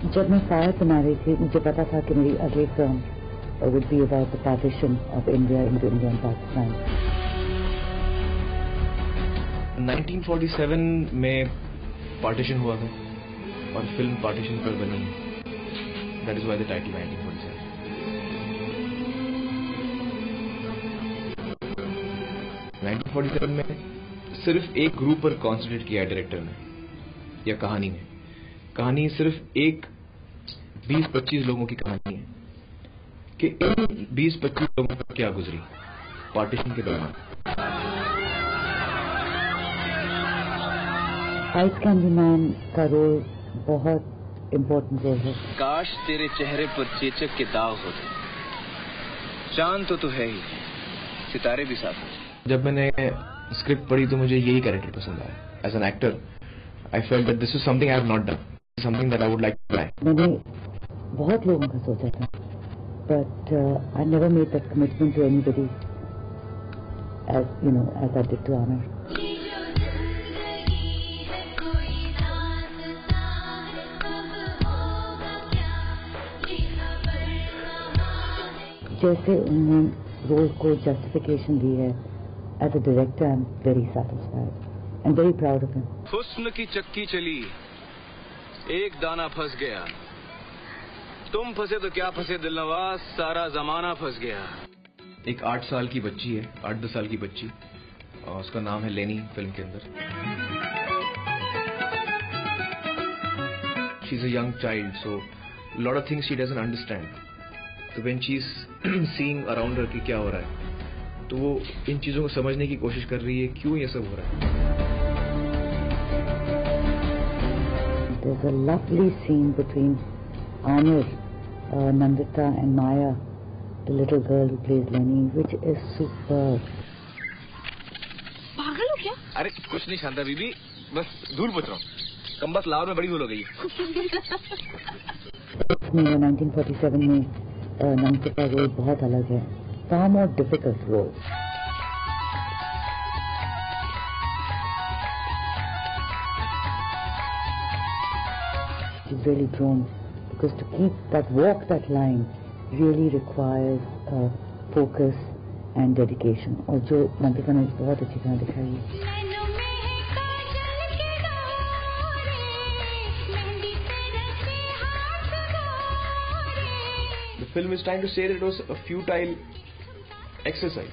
जब मैं फायर बना रही थी मुझे पता था कि मेरी अगली film would be about the partition of India into India and Pakistan. 1947 में पार्टीशन हुआ था और फिल्म पार्टीशन पर बनी. That is why the title 1947 में सिर्फ एक ग्रुप पर कॉन्सेंट्रेट किया है डायरेक्टर ने या कहानी में. कहानी सिर्फ एक 20-25 लोगों की कहानी है कि इन 20-25 लोगों पर क्या गुजरी पार्टीशन के दौरान. आइस कैंडी मैन का रोल बहुत इम्पोर्टेंट रोल है. काश तेरे चेहरे पर चेचक के दाग होते. चांद तो है ही, सितारे भी साथ हैं. जब मैंने स्क्रिप्ट पढ़ी तो मुझे यही कैरेक्टर पसंद आया. As an actor I felt that this is something I have not done, something that I would like to try. मैंने बहुत लोगों का सोचा था, but I never made that commitment to anybody as I did to Amir. जैसे उन्होंने role को justification दी है, as a director I'm very satisfied and very proud of him. हुस्न की चक्की चली, एक दाना फंस गया. तुम फंसे तो क्या फंसे दिलनवाज, सारा जमाना फंस गया. एक 8 साल की बच्ची है, 8-10 साल की बच्ची, और उसका नाम है लेनी फिल्म के अंदर. She is a young child, so lot of things she doesn't understand. तो when she is seeing around her कि क्या हो रहा है, तो वो इन चीजों को समझने की कोशिश कर रही है, क्यों ये सब हो रहा है. There's a lovely scene between Amir, Nandita and Maya, the little girl who plays Lenny, which is superb. पागल हो क्या? अरे कुछ नहीं शांता बीबी, बस धूल पूछ रहा हूँ. कम बस लाहौर में बड़ी धूल हो गई. 1947 में नंदिता का रोल बहुत अलग है, far more difficult role. She's really grown because to walk that line really requires focus and dedication. और जो नंदिता ने बहुत अच्छी तरह दिखाई है. The film is trying to say that it was a futile exercise,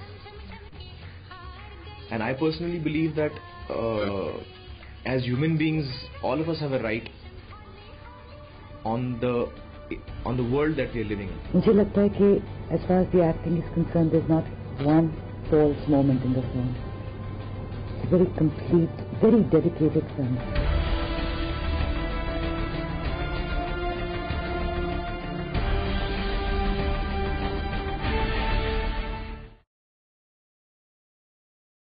and I personally believe that as human beings, all of us have a right on the world that we are living in. मुझे लगता है कि as far as the acting is concerned, there's not one false moment in the film. It's a very complete, very dedicated film.